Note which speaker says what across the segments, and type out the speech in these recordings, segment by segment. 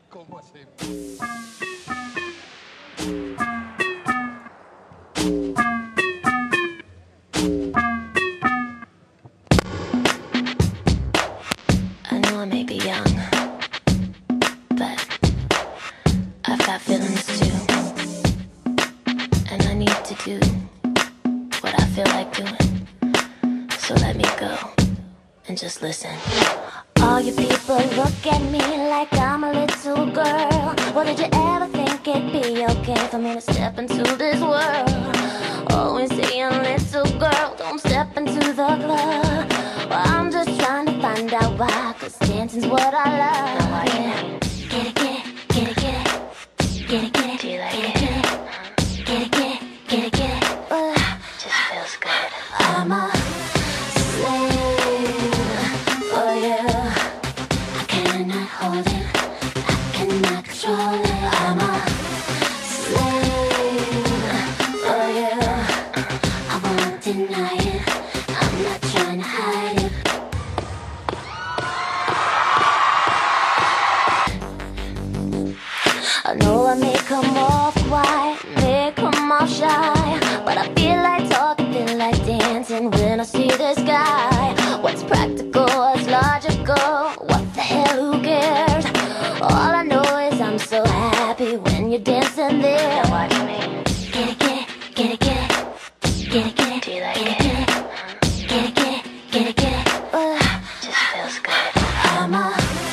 Speaker 1: ¿Cómo hacemos?
Speaker 2: I know I may be young, but I've got feelings too. And I need to do what I feel like doing. So let me go and just listen. All you people look at me like I'm a little girl. Well, did you ever think it'd be okay for me to step into this world? Always saying, little girl, don't step into the club. Well, I'm just trying to find out why, 'cause dancing's what I love. Yeah. Get it, get it, get it, get it. Get it, get it, do you like it? Get it, get it, get it, get it, get it. Just feels good. I'm a slave for you. I cannot hold it, I cannot control it. I'm a slave for you. I won't deny it, I'm not trying to hide it. I know I may come off quiet, may come off shy, but I feel like talking, feel like dancing when I see this guy. What's practical, what's logical, what the hell, who cares? All I know is I'm so happy when you're dancing there. Now watch me. Get it, get it, get it, get it. Get it, get it, do you like it? Get it, get it, get it, get it, get it. Just feels good. I'm a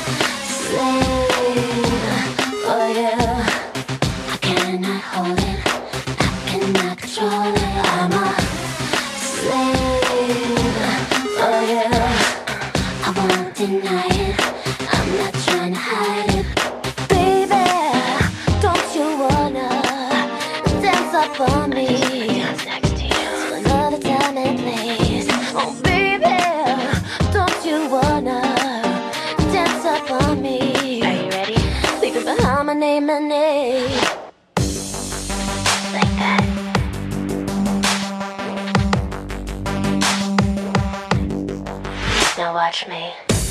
Speaker 2: slave for you. I cannot hold it, I cannot control it. I'm a slave for you. I won't deny it, I'm not trying to hide it. Baby, don't you wanna dance up on me? To another time and place. Oh baby, don't you wanna dance up on me? Are you ready? Leaving behind my name and age. Like that. Now watch me.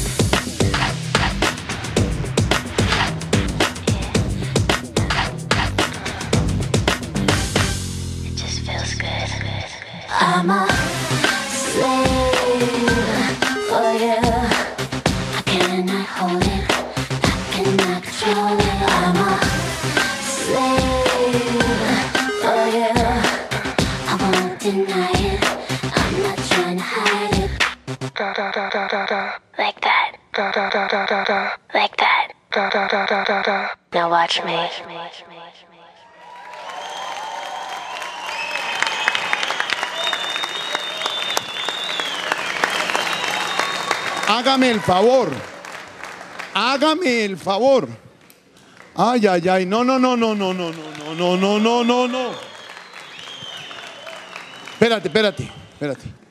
Speaker 2: It just feels good. I'm a slave for you. I cannot hold it, I cannot control it. I'm a slave for you. I won't deny it, I'm not trying to hide it. Like that. Like that. Now watch me.
Speaker 3: Hágame el favor. Hágame el favor. Ay, ay, ay. No, no, no, no, no, no, no, no, no, no, no, no. Espérate, espérate, espérate.